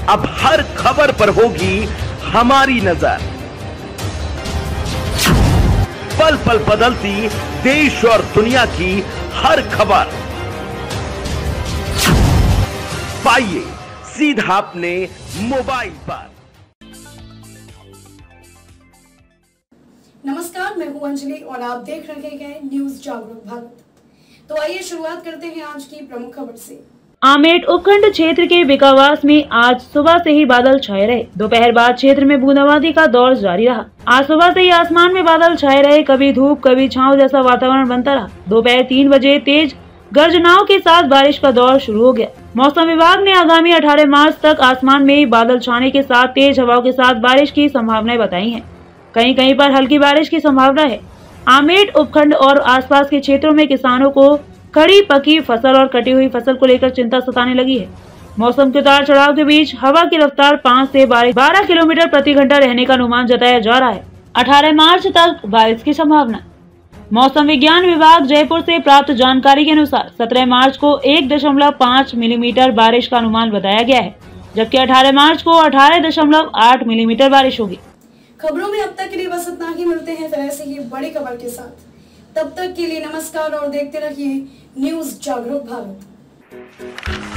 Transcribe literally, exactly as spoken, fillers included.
अब हर खबर पर होगी हमारी नजर। पल पल बदलती देश और दुनिया की हर खबर पाइए सीधा अपने मोबाइल पर। नमस्कार, मैं हूं अंजलि और आप देख रहे हैं न्यूज जागरूक भारत। तो आइए शुरुआत करते हैं आज की प्रमुख खबर से। आमेट उपखंड क्षेत्र के बिकावास में आज सुबह से ही बादल छाए रहे। दोपहर बाद क्षेत्र में बूंदाबांदी का दौर जारी रहा। आज सुबह से ही आसमान में बादल छाए रहे, कभी धूप कभी छांव जैसा वातावरण बनता रहा। दोपहर तीन बजे तेज गर्जनाओं के साथ बारिश का दौर शुरू हो गया। मौसम विभाग ने आगामी अठारह मार्च तक आसमान में बादल छाने के साथ तेज हवाओं के साथ बारिश की संभावनाएं बताई हैं। कहीं कहीं पर हल्की बारिश की संभावना है। आमेट उपखंड और आसपास के क्षेत्रों में किसानों को खड़ी पकी फसल और कटी हुई फसल को लेकर चिंता सताने लगी है। मौसम के उतार चढ़ाव के बीच हवा की रफ्तार पाँच से बारह किलोमीटर प्रति घंटा रहने का अनुमान जताया जा रहा है। अठारह मार्च तक बारिश की संभावना। मौसम विज्ञान विभाग जयपुर से प्राप्त जानकारी के अनुसार सत्रह मार्च को एक दशमलव पाँच मिलीमीटर बारिश का अनुमान बताया गया है, जबकि अठारह मार्च को अठारह दशमलव आठ मिलीमीटर बारिश होगी। खबरों में अब तक के लिए बस इतना ही। मिलते हैं फिर ऐसे ही बड़ी खबर के साथ। तब तक के लिए नमस्कार और देखते रहिए न्यूज जागरूक भारत।